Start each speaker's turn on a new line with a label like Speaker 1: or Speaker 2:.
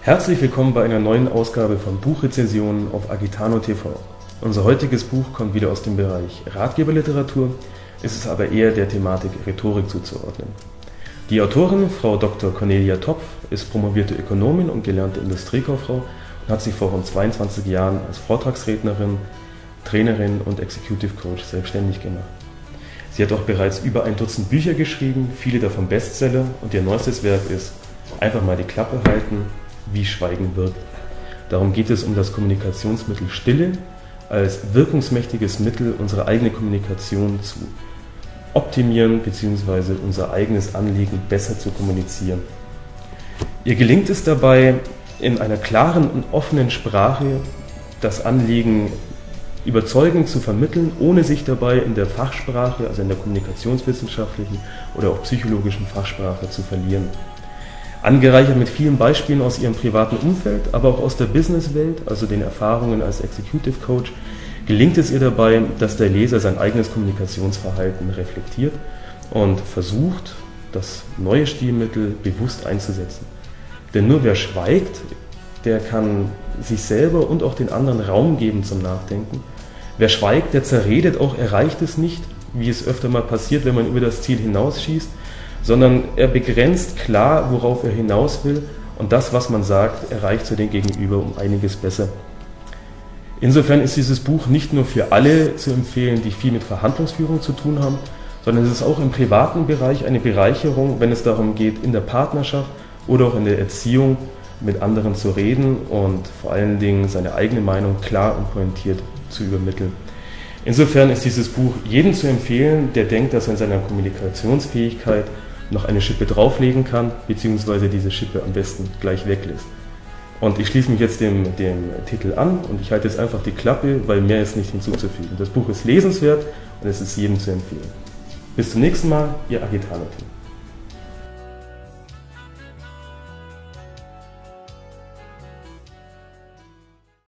Speaker 1: Herzlich willkommen bei einer neuen Ausgabe von Buchrezensionen auf Agitano TV. Unser heutiges Buch kommt wieder aus dem Bereich Ratgeberliteratur, ist es aber eher der Thematik Rhetorik zuzuordnen. Die Autorin, Frau Dr. Cornelia Topf, ist promovierte Ökonomin und gelernte Industriekauffrau und hat sich vor rund 22 Jahren als Vortragsrednerin, Trainerin und Executive Coach selbstständig gemacht. Sie hat auch bereits über ein Dutzend Bücher geschrieben, viele davon Bestseller, und ihr neuestes Werk ist Einfach mal die Klappe halten, wie Schweigen wirkt. Darum geht es um das Kommunikationsmittel Stille als wirkungsmächtiges Mittel, unsere eigene Kommunikation zu optimieren bzw. unser eigenes Anliegen besser zu kommunizieren. Ihr gelingt es dabei, in einer klaren und offenen Sprache das Anliegen überzeugend zu vermitteln, ohne sich dabei in der Fachsprache, also in der kommunikationswissenschaftlichen oder auch psychologischen Fachsprache zu verlieren. Angereichert mit vielen Beispielen aus ihrem privaten Umfeld, aber auch aus der Businesswelt, also den Erfahrungen als Executive Coach, gelingt es ihr dabei, dass der Leser sein eigenes Kommunikationsverhalten reflektiert und versucht, das neue Stilmittel bewusst einzusetzen. Denn nur wer schweigt, der kann sich selber und auch den anderen Raum geben zum Nachdenken. Wer schweigt, der zerredet auch, erreicht es nicht, wie es öfter mal passiert, wenn man über das Ziel hinausschießt, sondern er begrenzt klar, worauf er hinaus will, und das, was man sagt, erreicht so den Gegenüber um einiges besser. Insofern ist dieses Buch nicht nur für alle zu empfehlen, die viel mit Verhandlungsführung zu tun haben, sondern es ist auch im privaten Bereich eine Bereicherung, wenn es darum geht, in der Partnerschaft oder auch in der Erziehung mit anderen zu reden und vor allen Dingen seine eigene Meinung klar und pointiert zu übermitteln. Insofern ist dieses Buch jedem zu empfehlen, der denkt, dass er in seiner Kommunikationsfähigkeit noch eine Schippe drauflegen kann, beziehungsweise diese Schippe am besten gleich weglässt. Und ich schließe mich jetzt dem Titel an und ich halte jetzt einfach die Klappe, weil mehr ist nicht hinzuzufügen. Das Buch ist lesenswert und es ist jedem zu empfehlen. Bis zum nächsten Mal, Ihr Agitano-Team.